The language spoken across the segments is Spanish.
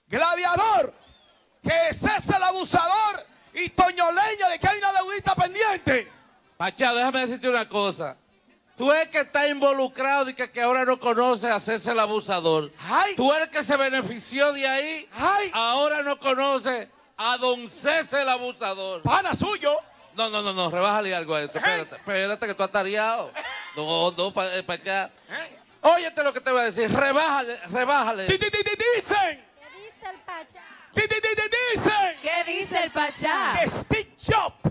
Gladiador, que cese el abusador y Toño Leña de que hay una deudita pendiente. Pachá, déjame decirte una cosa. Tú eres que está involucrado y que ahora no conoce a César el abusador. Ay. Tú eres que se benefició de ahí. Ay. Ahora no conoce a don César el abusador. Pana suyo. No, rebájale algo a esto. Espérate que tú has tareado. No, Pachá. Óyete lo que te voy a decir. Rebájale. Dicen. ¿Qué dice el Pachá? Dicen. ¿Qué dice el Pachá? Que Steve Jobs.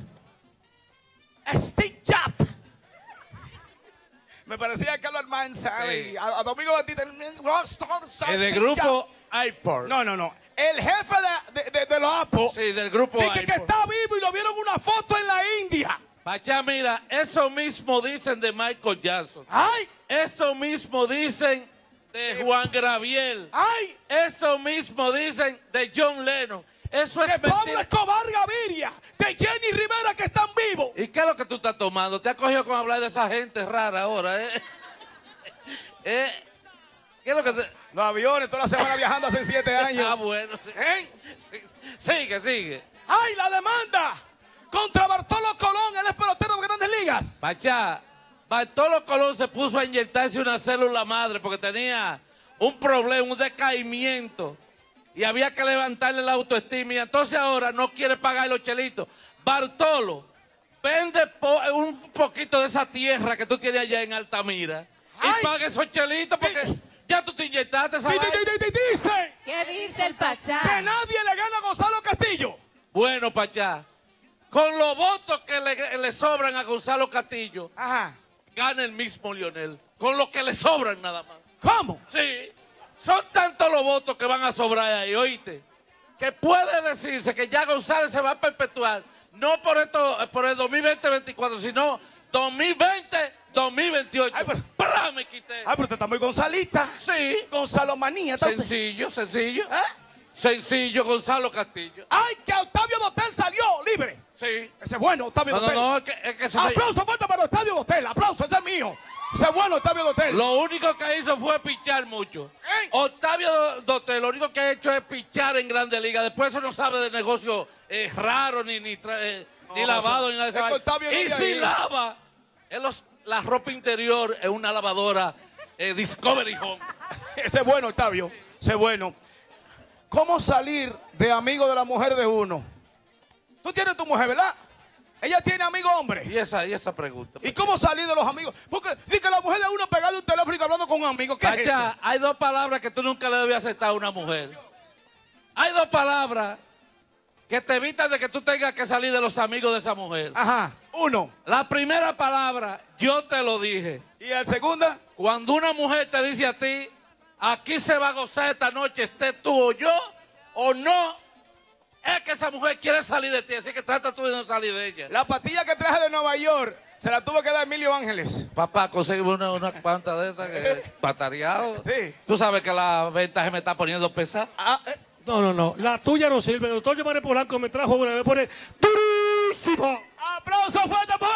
Me parecía que Carlos Manzana y a Domingo Batista. En el grupo iPod. No. El jefe de los Apple. Sí, del grupo dice iPod. que está vivo y lo vieron una foto en la India. Pachá, mira, eso mismo dicen de Michael Jackson. ¡Ay! Eso mismo dicen de Juan Gabriel. ¡Ay! Eso mismo dicen de John Lennon. Eso es De Pablo mentira. Escobar Gaviria. De Jenny Rivera que están vivos. ¿Y qué es lo que tú estás tomando? ¿Te has cogido con hablar de esa gente rara ahora, ¿Qué es lo que te... Los aviones toda la semana viajando hace 7 años. Ah, bueno. Sigue. ¡Ay, la demanda! Contra Bartolo Colón, él es pelotero de Grandes Ligas. Pachá, Bartolo Colón se puso a inyectarse una célula madre porque tenía un problema, un decaimiento. Y había que levantarle la autoestima. Y entonces ahora no quiere pagar los chelitos. Bartolo, vende un poquito de esa tierra que tú tienes allá en Altamira. Ay. Y paga esos chelitos porque ya tú te inyectaste esa vaina. Dicen ¿Qué dice el Pachá? que nadie le gana a Gonzalo Castillo. Bueno, Pachá, con los votos que le sobran a Gonzalo Castillo, Ajá. gana el mismo Lionel. Con los que le sobran nada más. ¿Cómo? Sí, son tantos los votos que van a sobrar ahí, oíste, que puede decirse que ya González se va a perpetuar, no por el 2020-2024, sino 2020-2028. Ay, pero- ¡Pra! Me quité. Ay, pero usted está muy gonzalista. Sí, Gonzalo Manía, ¿está usted? sencillo. ¿Eh? Sencillo, Gonzalo Castillo. ¡Ay, que Octavio Dotel salió libre! Sí. Ese es bueno, Octavio Dotel. No, es que se Aplauso fuerte para Octavio Dotel. Aplauso, ese es mío. Ese es bueno, Octavio Dotel. Lo único que hizo fue pichar mucho. ¿Eh? Octavio Dotel, lo único que ha hecho es pichar en Grandes Ligas. Después eso no sabe de negocio raro, ni lavado, ni nada de es que eso. Octavio no Y iba si ahí. lava, la ropa interior es una lavadora Discovery Home. Ese es bueno, Octavio. Ese es bueno. ¿Cómo salir de amigo de la mujer de uno? Tú tienes tu mujer, ¿verdad? Ella tiene amigo hombre. Y esa pregunta. ¿Y cómo salir de los amigos? Porque dice que la mujer de uno pegada a un teléfono y hablando con un amigo. ¿Qué es eso? Pachá, hay dos palabras que tú nunca le debes aceptar a una mujer. Hay dos palabras que te evitan de que tú tengas que salir de los amigos de esa mujer. Ajá. Uno. La primera palabra, yo te lo dije. ¿Y la segunda? Cuando una mujer te dice a ti, aquí se va a gozar esta noche, esté tú o yo, o no, es que esa mujer quiere salir de ti, así que trata tú de no salir de ella. La pastilla que traje de Nueva York se la tuvo que dar Emilio Ángeles. Papá, conseguimos una cuanta de esas que patareado. Sí. Tú sabes que la venta se me está poniendo pesada. Ah, No. La tuya no sirve. El doctor Giovanni Polanco me trajo una vez. Pone durísimo. ¡Aplauso fuerte para